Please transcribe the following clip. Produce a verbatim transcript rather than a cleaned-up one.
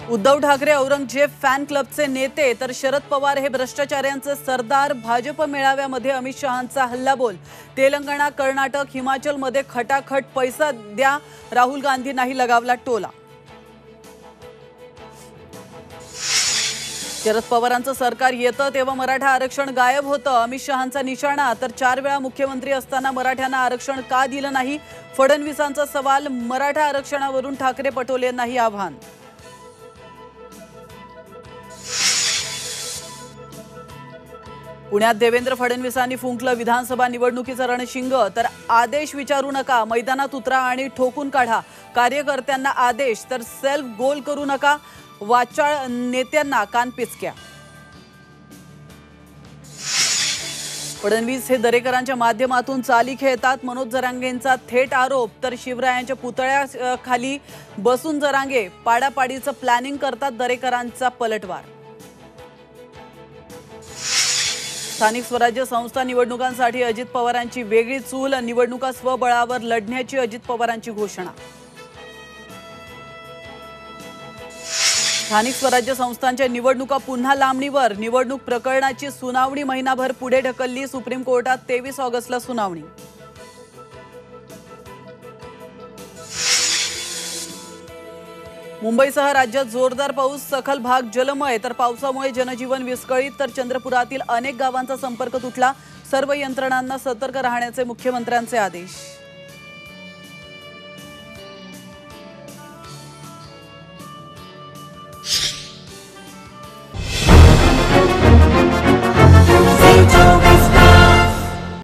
Uddhav Thackeray Aurangzeb fan क्लबचे नेते तर शरद पवार हे भ्रष्टाचाऱ्यांचे सरदार। भाजप मेळाव्यामध्ये अमित शहांचा हल्लाबोल। तेलंगणा, कर्नाटक, हिमाचलमध्ये खटाखट पैसा द्या, राहुल गांधींनाही लगावला टोला। शरद पवारांचं सरकार येतं तेव्हा मराठा आरक्षण गायब होतं, अमित शहांचा निशाणा। तर चार वेळा मुख्यमंत्री असताना मराठ्यांना आरक्षण का दिलं नाही, फडणवीसांचा सवाल। मराठा आरक्षणावरून ठाकरे पटोलेंनाही आव्हान। पुण्यात देवेंद्र फडणवीसांनी फुंकलं विधानसभा निवडणुकीचं रणशिंग। तर आदेश विचारू नका, मैदानात उतरा आणि ठोकून काढा। कार्यकर्त्यांना आदेश, तर सेल्फ गोल करू नका। वाचाळ नेत्यांना कानपिचक्या। फडणवीस हे दरेकरांच्या माध्यमातून चाली खेळतात, मनोज जरांगेंचा थेट आरोप। तर शिवरायांच्या पुतळ्याखाली बसून जरांगे पाडापाडीचं प्लॅनिंग करतात, दरेकरांचा पलटवार। स्थानिक स्वराज्य संस्था निवडणुकांसाठी अजित पवारांची वेगळी चूल। निवडणुका स्वबळावर लढण्याची अजित पवारांची घोषणा। स्थानिक स्वराज्य संस्थांच्या निवडणुका पुन्हा लांबणीवर। निवडणूक प्रकरणाची सुनावणी महिनाभर पुढे ढकलली। सुप्रीम कोर्टात तेवीस ऑगस्टला सुनावणी। मुंबईसह राज्यात जोरदार पाऊस, सखल भाग जलमय। तर पावसामुळे जनजीवन विस्कळीत। तर चंद्रपुरातील अनेक गावांचा संपर्क तुटला। सर्व यंत्रणांना सतर्क राहण्याचे मुख्यमंत्र्यांचे आदेश।